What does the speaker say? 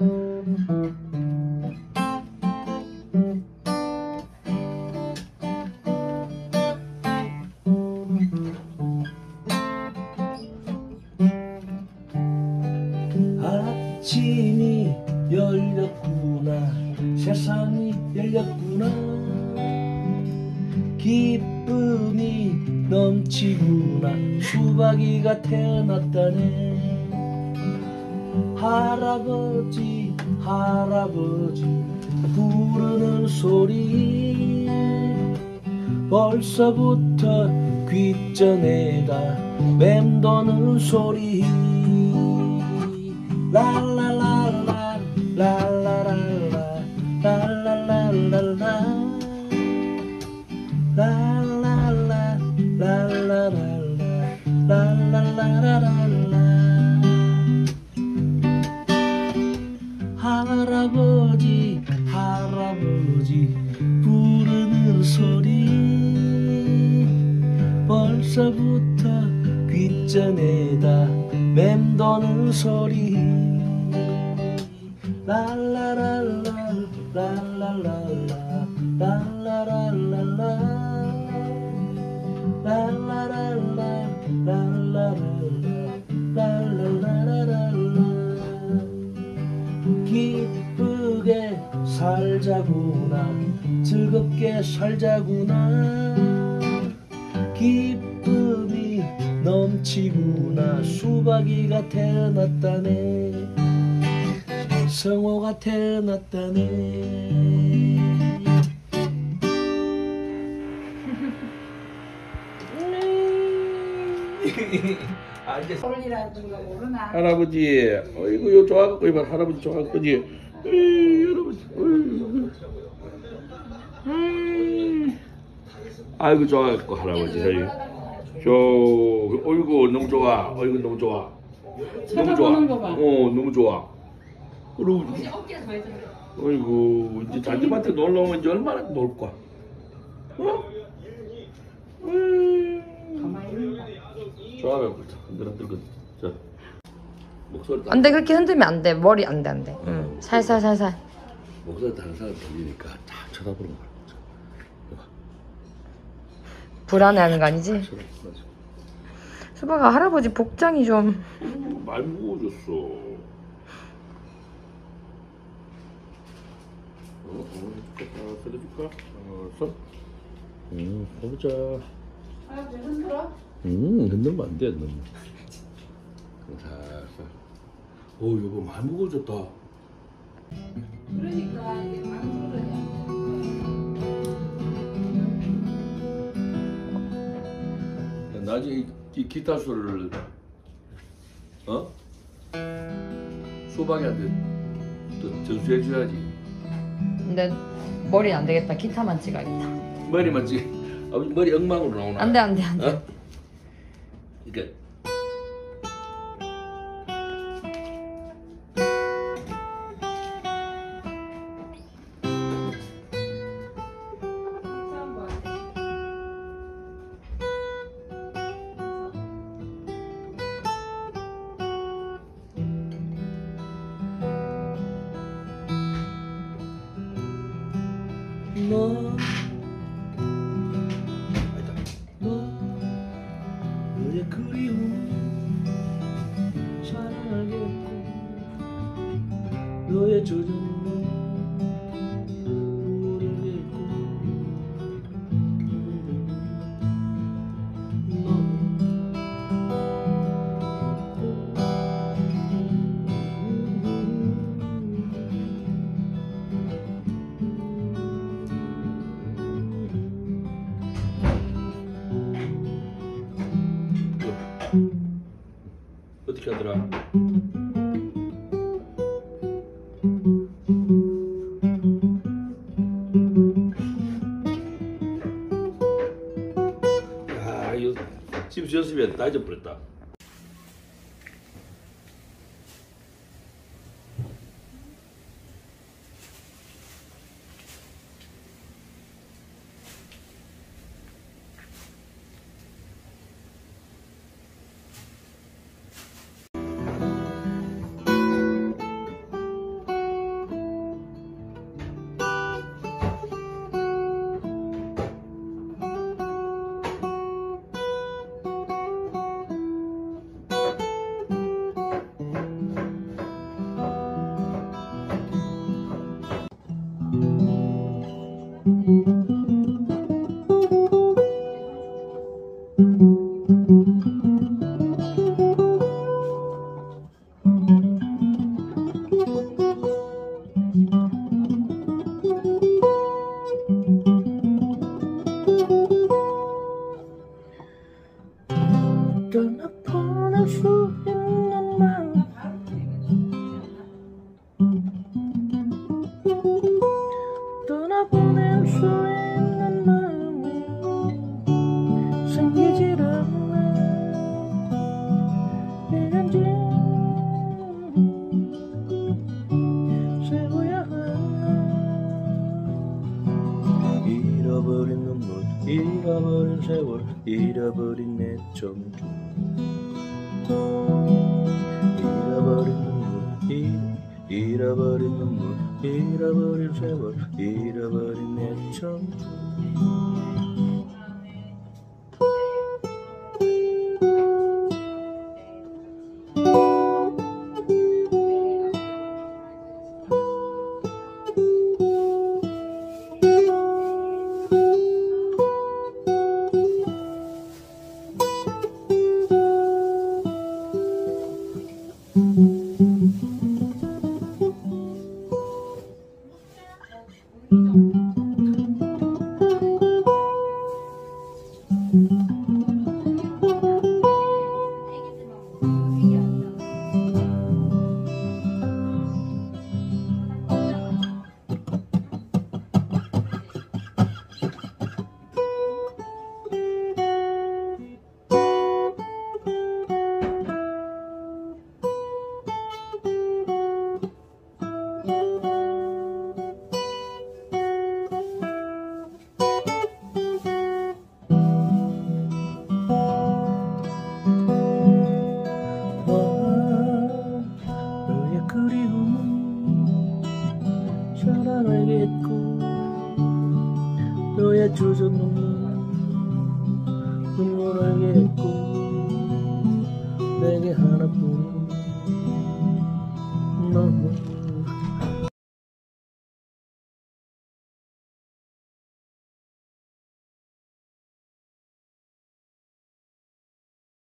아침이 열렸구나, 세상이 열렸구나, 기쁨이 넘치구나, 수박이가 태어났다네. 할아버지 할아버지 부르는 소리, 벌써부터 귓전에다 맴도는 소리. 랄랄랄라 랄라랄라 랄랄랄라 랄랄라 랄라랄라 랄랄라랄라. 할아버지 할아버지 부르는 소리, 벌써부터 귓전에다 맴도는 소리. 랄라랄라 랄라랄라 랄라랄라 랄라랄라 랄라랄라 랄라랄라. 기쁘게 살자구나, 즐겁게 살자구나, 기쁨이 넘치구나, 수박이가 태어났다네, 성호가 태어났다네. 아, 이제 소리라는 거 모르나? 할아버지, 어이구, 요 좋아갖고, 이봐, 할아버지 좋아갖고, 그지? 할아버지, 아이고, 좋아갖고, 할아버지, 어이구, 너무 좋아, 어이구, 너무 좋아. 너무 좋아. 쳐다보는 거 봐. 너무 좋아. 그리고, 어이구, 이제 자기한테 놀러 오면 이제 얼마나 놀 거야? 어? 가만히 있다. 좋아갖고, 흔들흔들, 자. 목소리 안 돼, 그렇게 흔들면 안 돼. 머리 안 돼, 안 돼. 응. 살살살살. 목소리 다른 사람 들리니까 딱 쳐다보는 거야. 불안해하는 거 아니지? 맞아. 수박아, 할아버지 복장이 좀. 많이 무거워졌어. 들어줄까? 손. 해보자. 할아버지 흔들어? 흔들면 안 돼, 너무. 살살. 여보 많이 무거워졌다. 그러니까 이게 많이 흔들어야. 나중에 이 기타 소리를 수박이한테 또 전수해줘야지. 근데 머리 안 되겠다. 기타만 찍어야겠다. 머리만 찍. 아버지 머리 엉망으로 나오나? 안 돼, 안 돼, 안 돼. 그러니까. 너의 그리움 사랑하겠고, 너의 젖은 모르겠고, 어떻게 하더라? 야, 이거 집에서 연습이 다 잊어버렸다. 떠나보낼 수 있는 마음 떠나보낼 수 있는 마음이 생기질 않네 이런지 세워야 하나 잃어버린 눈물 잃어버린 세월 잃어버린 내 전주 잃어버린 눈물 잃어버린 눈물 잃어버린 세월 잃어버린 내 전주 사랑하겠고 너의 주전 눈물 알겠고 내게 하나뿐인